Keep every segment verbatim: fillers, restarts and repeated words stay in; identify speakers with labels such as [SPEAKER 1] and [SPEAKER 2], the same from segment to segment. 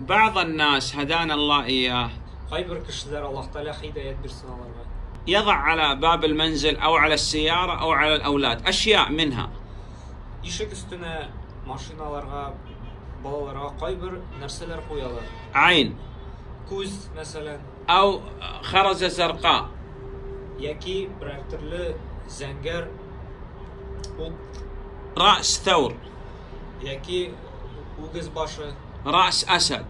[SPEAKER 1] بعض الناس هدانا الله إياه يضع على باب المنزل أو على السيارة أو على الأولاد أشياء منها عين أو خرزة زرقاء رأس ثور رأس أسد.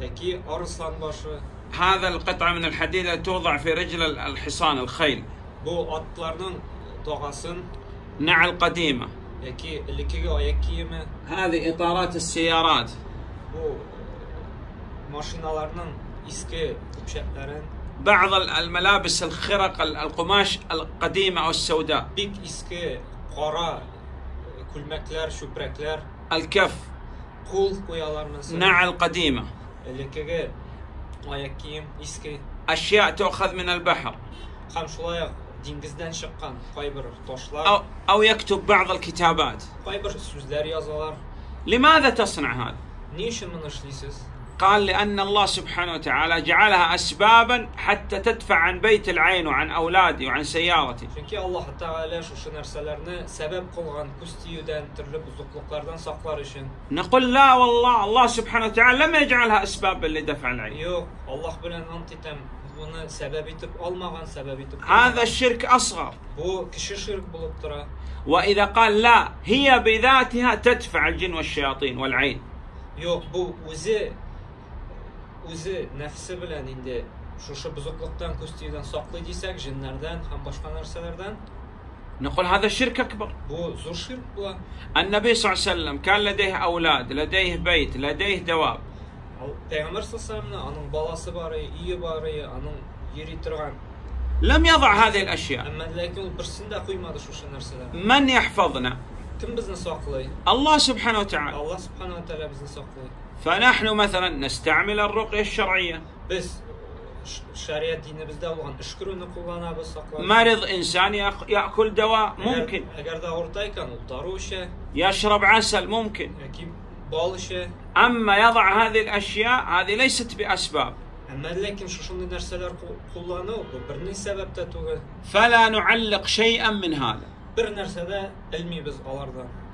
[SPEAKER 1] هذا القطعة من الحديد التي توضع في رجل الحصان الخيل. نعل قديمة. هذه إطارات السيارات. بعض الملابس الخرق القماش القديمة أو السوداء. الكف. نعل قديمة. أشياء تؤخذ من البحر. أو, أو يكتب بعض الكتابات. لماذا تصنع هذا؟ قال لأن الله سبحانه وتعالى جعلها أسبابا حتى تدفع عن بيت العين وعن أولادي وعن سيارتي. نقول لا والله، الله سبحانه وتعالى لم يجعلها أسبابا لدفع العين. هذا الشرك أصغر. وإذا قال لا هي بذاتها تدفع الجن والشياطين والعين.
[SPEAKER 2] O'zi nafsi bilan endi shusha buzuqlikdan ko'stiydan saqlay desak, jinlardan ham boshqa narsalardan.
[SPEAKER 1] نقول هذا الشرك أكبر.
[SPEAKER 2] Bu zo'r shirk bu.
[SPEAKER 1] النبي صلى الله عليه وسلم كان لديه أولاد، لديه بيت، لديه دواب.
[SPEAKER 2] Peygamber sallallahu aleyhi ve sellem onun balası var, iyi var, onun yeri turgan.
[SPEAKER 1] لم يضع هذه الأشياء.
[SPEAKER 2] Amma lekin u birsini qo'ymadi shusha narsalar.
[SPEAKER 1] من يحفظنا؟
[SPEAKER 2] Kim bizni saqlaydi?
[SPEAKER 1] الله سبحانه وتعالى.
[SPEAKER 2] Allah subhanahu wa ta'ala bizni saqlaydi.
[SPEAKER 1] فنحن مثلا نستعمل الرقية الشرعية.
[SPEAKER 2] Biz şeriat dinimizde olan ışkırını kullanabilir saklar.
[SPEAKER 1] مرض إنسان يأكل دواء ممكن.
[SPEAKER 2] Eğer de ortayken daruşe.
[SPEAKER 1] يشرب عسل ممكن.
[SPEAKER 2] بالشة.
[SPEAKER 1] أما يضع هذه الأشياء هذه ليست بأسباب.
[SPEAKER 2] أما لكن شو شو النرسلر kullanıyor bu bir sebepte tuğ.
[SPEAKER 1] فلا نعلق شيئا من هذا.
[SPEAKER 2] Bir nersede ilmi biz alardan.